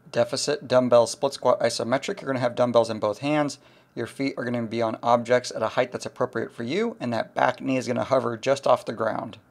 Deficit dumbbell split squat isometric. You're going to have dumbbells in both hands. Your feet are going to be on objects at a height that's appropriate for you, and that back knee is going to hover just off the ground.